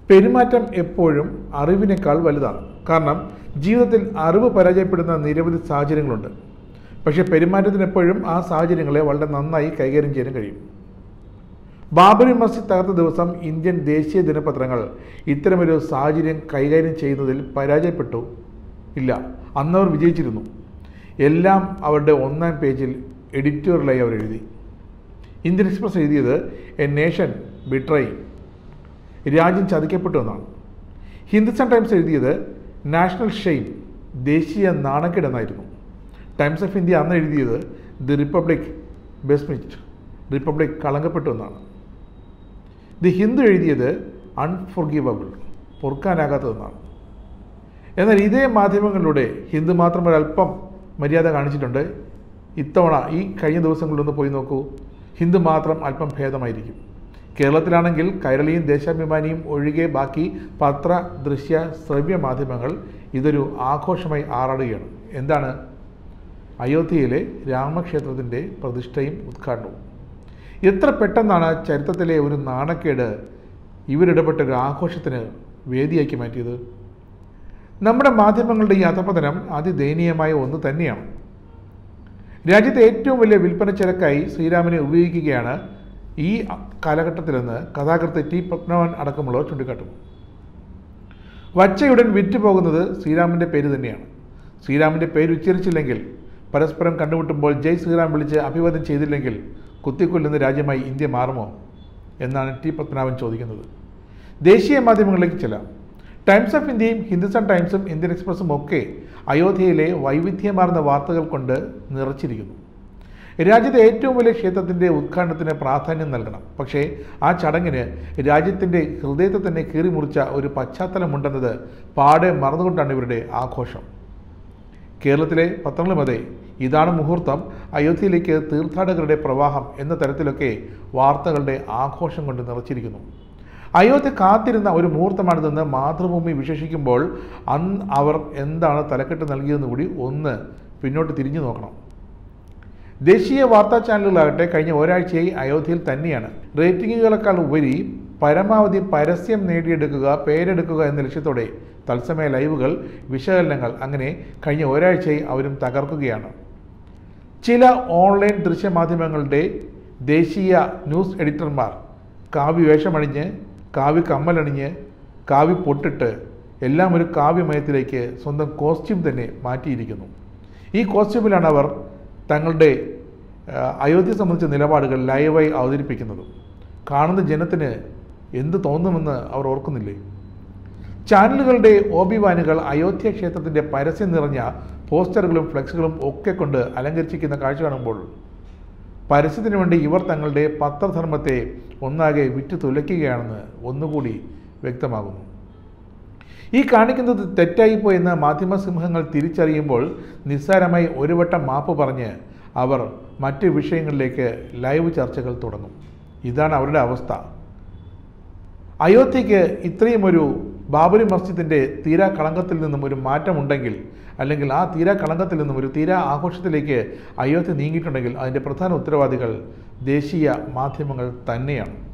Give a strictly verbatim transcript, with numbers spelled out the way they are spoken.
പെരുമാറ്റം എപ്പോഴും അറിവിനേക്കാൾ വലുതാണ്. കാരണം ജീവിതത്തിൽ അറിവ് പരാജയപ്പെടുന്ന നിരവധി സാഹചര്യങ്ങളുണ്ട്. പക്ഷേ പെരുമാറ്റത്തിന് എപ്പോഴും ആ സാഹചര്യങ്ങളെ വളരെ നന്നായി കൈകാര്യം ചെയ്യാൻ കഴിയും. ബാബറി മസ്ജിദ് തകർത്ത ദിവസം ഇന്ത്യൻ ദേശീയ ദിനപത്രങ്ങൾ ഇത്തരമൊരു സാഹചര്യം കൈകാര്യം ചെയ്യുന്നതിൽ പരാജയപ്പെട്ടു ഇല്ല, അന്നവർ വിജയിച്ചിരുന്നു. എല്ലാം അവരുടെ ഒന്നാം പേജിൽ എഡിറ്റോറിയലായി അവർ എഴുതി. ഇന്ത്യൻ എക്സ്പ്രസ് എഴുതിയത് എ നേഷൻ ബിട്രൈ, രാജ്യം ചതിക്കപ്പെട്ടു എന്നാണ്. ഹിന്ദുസ്ഥാൻ ടൈംസ് എഴുതിയത് നാഷണൽ ഷെയിം, ദേശീയ നാണക്കേട് എന്നായിരുന്നു. ടൈംസ് ഓഫ് ഇന്ത്യ അന്ന് എഴുതിയത് ദി റിപ്പബ്ലിക് ബെസ്മിറ്റ്, റിപ്പബ്ലിക് കളങ്കപ്പെട്ടു എന്നാണ്. ദി ഹിന്ദു എഴുതിയത് അൺഫോർഗീവബിൾ, പൊറുക്കാനാകാത്തതെന്നാണ്. എന്നാൽ ഇതേ മാധ്യമങ്ങളിലൂടെ ഹിന്ദു മാത്രം ഒരല്പം മര്യാദ കാണിച്ചിട്ടുണ്ട്. ഇത്തവണ ഈ കഴിഞ്ഞ ദിവസങ്ങളിലൊന്ന് പോയി നോക്കൂ, ഹിന്ദു മാത്രം അല്പം ഭേദമായിരിക്കും. കേരളത്തിലാണെങ്കിൽ കൈരളിയും ദേശാഭിമാനിയും ഒഴികെ ബാക്കി പത്ര, ദൃശ്യ, ശ്രവ്യ മാധ്യമങ്ങൾ ഇതൊരു ആഘോഷമായി ആറാടുകയാണ്. എന്താണ്? അയോധ്യയിലെ രാമക്ഷേത്രത്തിൻ്റെ പ്രതിഷ്ഠയും ഉദ്ഘാടനവും. എത്ര പെട്ടെന്നാണ് ചരിത്രത്തിലെ ഒരു നാണക്കേട് ഇവരിടപെട്ട ഒരു ആഘോഷത്തിന് വേദിയാക്കി മാറ്റിയത്. നമ്മുടെ മാധ്യമങ്ങളുടെ ഈ അധപതനം അതിദയനീയമായ ഒന്ന് തന്നെയാണ്. രാജ്യത്തെ ഏറ്റവും വലിയ വിൽപ്പന ചരക്കായി ശ്രീരാമനെ ഉപയോഗിക്കുകയാണ് ഈ കാലഘട്ടത്തിലെന്ന് കഥാകൃത്ത് ടി പത്മനാഭൻ അടക്കമുള്ളവർ ചൂണ്ടിക്കാട്ടും. വച്ചയുടൻ വിറ്റുപോകുന്നത് ശ്രീരാമൻ്റെ പേര് തന്നെയാണ്. ശ്രീരാമൻ്റെ പേര് ഉച്ചരിച്ചില്ലെങ്കിൽ, പരസ്പരം കണ്ടുമുട്ടുമ്പോൾ ജയ് ശ്രീറാം വിളിച്ച് അഭിവാദ്യം ചെയ്തില്ലെങ്കിൽ കുത്തിക്കൊല്ലുന്ന രാജ്യമായി ഇന്ത്യ മാറുമോ എന്നാണ് ടി പത്മനാഭൻ ചോദിക്കുന്നത്. ദേശീയ മാധ്യമങ്ങളിലേക്ക് ചെല്ലാം. ടൈംസ് ഓഫ് ഇന്ത്യയും ഹിന്ദുസ്ഥാൻ ടൈംസും ഇന്ത്യൻ എക്സ്പ്രസും ഒക്കെ അയോധ്യയിലെ വൈവിധ്യമാർന്ന വാർത്തകൾ കൊണ്ട് നിറച്ചിരിക്കുന്നു. രാജ്യത്തെ ഏറ്റവും വലിയ ക്ഷേത്രത്തിൻ്റെ ഉദ്ഘാടനത്തിന് പ്രാധാന്യം നൽകണം. പക്ഷേ ആ ചടങ്ങിന് രാജ്യത്തിൻ്റെ ഹൃദയത്തെ തന്നെ കീറിമുറിച്ച ഒരു പശ്ചാത്തലമുണ്ടെന്നത് പാടെ മറന്നുകൊണ്ടാണ് ഇവരുടെ ആഘോഷം. കേരളത്തിലെ പത്രങ്ങളും അതെ, ഇതാണ് മുഹൂർത്തം, അയോധ്യയിലേക്ക് തീർത്ഥാടകരുടെ പ്രവാഹം എന്ന തരത്തിലൊക്കെ വാർത്തകളുടെ ആഘോഷം കൊണ്ട് നിറച്ചിരിക്കുന്നു. അയോധ്യ കാത്തിരുന്ന ഒരു മുഹൂർത്തമാണിതെന്ന് മാതൃഭൂമി വിശേഷിക്കുമ്പോൾ അന്ന് അവർ എന്താണ് തലക്കെട്ട് നൽകിയതെന്ന് കൂടി ഒന്ന് പിന്നോട്ട് തിരിഞ്ഞു നോക്കണം. ദേശീയ വാർത്താ ചാനലുകളാകട്ടെ കഴിഞ്ഞ ഒരാഴ്ചയായി അയോധ്യയിൽ തന്നെയാണ്. റേറ്റിംഗുകളെക്കാൾ ഉപരി പരമാവധി പരസ്യം നേടിയെടുക്കുക, പേരെടുക്കുക എന്ന ലക്ഷ്യത്തോടെ തത്സമയ ലൈവുകൾ, വിശകലനങ്ങൾ, അങ്ങനെ കഴിഞ്ഞ ഒരാഴ്ചയായി അവരും തകർക്കുകയാണ്. ചില ഓൺലൈൻ ദൃശ്യമാധ്യമങ്ങളുടെ ദേശീയ ന്യൂസ് എഡിറ്റർമാർ കാവ്യ വേഷമണിഞ്ഞ്, കാവ്യ കമ്മലണിഞ്ഞ്, കാവ്യ പൊട്ടിട്ട് എല്ലാം ഒരു കാവ്യമയത്തിലേക്ക് സ്വന്തം കോസ്റ്റ്യൂം തന്നെ മാറ്റിയിരിക്കുന്നു. ഈ കോസ്റ്റ്യൂമിലാണ് അവർ തങ്ങളുടെ അയോധ്യ സംബന്ധിച്ച നിലപാടുകൾ ലൈവായി അവതരിപ്പിക്കുന്നത്. കാണുന്ന ജനത്തിന് എന്ത് തോന്നുമെന്ന് അവർ ഓർക്കുന്നില്ലേ? ചാനലുകളുടെ ഓബിവാനുകൾ അയോധ്യ ക്ഷേത്രത്തിൻ്റെ പരസ്യം നിറഞ്ഞ പോസ്റ്ററുകളും ഫ്ലെക്സുകളും ഒക്കെ കൊണ്ട് അലങ്കരിച്ചിരിക്കുന്ന കാഴ്ച കാണുമ്പോൾ പരസ്യത്തിന് വേണ്ടി ഇവർ തങ്ങളുടെ പത്രധർമ്മത്തെ ഒന്നാകെ വിറ്റു തുലയ്ക്കുകയാണെന്ന് ഒന്നുകൂടി വ്യക്തമാകുന്നു. ഈ കാണിക്കുന്നത് തെറ്റായിപ്പോയെന്ന് മാധ്യമസിംഹങ്ങൾ തിരിച്ചറിയുമ്പോൾ നിസ്സാരമായി ഒരു വട്ടം മാപ്പ് പറഞ്ഞ് അവർ മറ്റ് വിഷയങ്ങളിലേക്ക് ലൈവ് ചർച്ചകൾ തുടങ്ങും. ഇതാണ് അവരുടെ അവസ്ഥ. അയോധ്യയ്ക്ക് ഇത്രയും ഒരു ബാബറി മസ്ജിദിൻ്റെ തീരാ കളങ്കത്തിൽ നിന്നും ഒരു മാറ്റമുണ്ടെങ്കിൽ, അല്ലെങ്കിൽ ആ തീരാ കളങ്കത്തിൽ നിന്നും ഒരു തീരാ ആഘോഷത്തിലേക്ക് അയോധ്യ നീങ്ങിയിട്ടുണ്ടെങ്കിൽ അതിൻ്റെ പ്രധാന ഉത്തരവാദികൾ ദേശീയ മാധ്യമങ്ങൾ തന്നെയാണ്.